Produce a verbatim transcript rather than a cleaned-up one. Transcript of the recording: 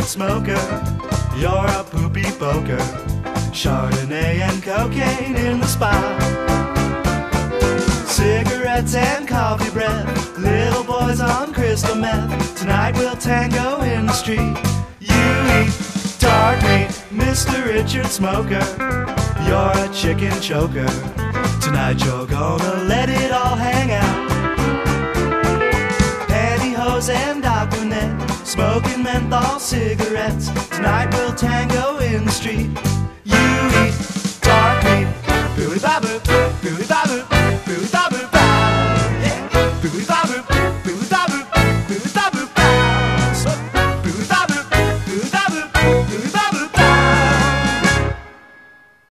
smoker, you're a poopy poker. Chardonnay and cocaine in the spot. Cigarettes and coffee breath, little boys on crystal meth. Tonight we'll tango in the street. You eat tart meat, Mister Richard Smoker, you're a chicken choker. Tonight you're gonna let it all hang out. Pantyhose and Aquanet, smoking menthol cigarettes. Tonight we'll tango in the street.